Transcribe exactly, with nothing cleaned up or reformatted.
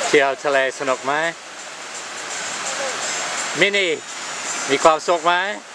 เที่ยวทะเลสนุกไหมมินี่มีความสุขไหม